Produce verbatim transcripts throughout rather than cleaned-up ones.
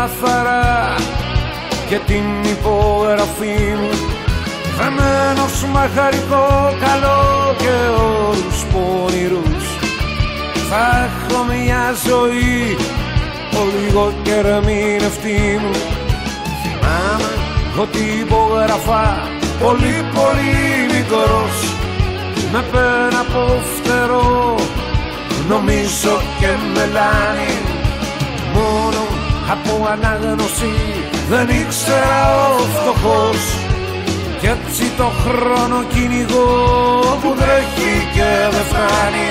καθαρά και την υπογραφή μου, δεμένος με χαρικό καλό και όρους πονηρούς. Θα έχω μια ζωή πολύ γοκέρα ερμηνευτή μου. Θυμάμαι ότι υπογραφά πολύ πολύ μικρός, με πέρα από φτερό, νομίζω και μελάνι. Μόνο από ανάγνωση δεν ήξερα ο φτωχός, κι έτσι το χρόνο κυνηγώ που τρέχει και δεν φτάνει.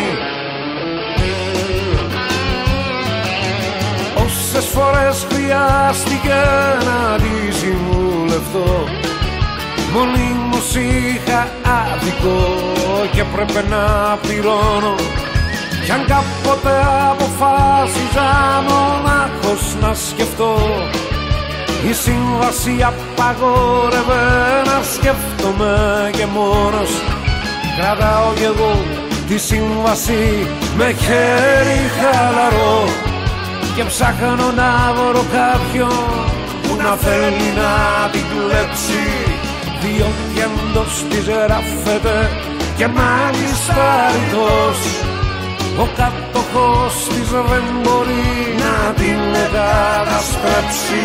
Όσες φορές χρειάστηκε να τη συμβουλευτώ, μονίμως είχα άδικο και πρέπει να πληρώνω. Κι αν κάποτε αποφάσιζα μονάχος να σκεφτώ, η σύμβαση απαγόρευε να σκέφτομαι και μόνος. Κρατάω κι εγώ τη σύμβαση με χέρι χαλαρό και ψάχνω να βρω κάποιον που να θέλει να την κλέψει, διότι εντός της γράφεται και μάλιστα ρητός. Ο κατοχός της δεν μπορεί να την καταστρέψει.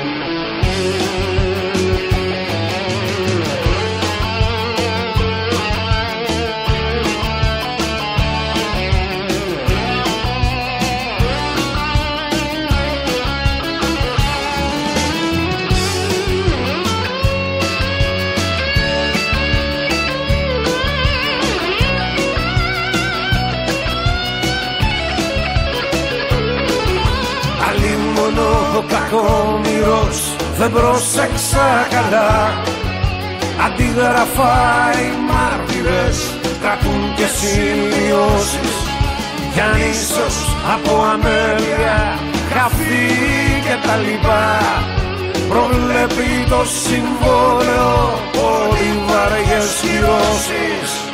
Ο κακόμοιρος δεν πρόσεξα καλά, αντίγραφα οι μάρτυρες κρατούν και σημειώσεις, κι αν ίσως από αμέλεια, χαφή και τα λοιπά, προβλέπει το συμβόλαιο πολύ βαριές κυρώσεις.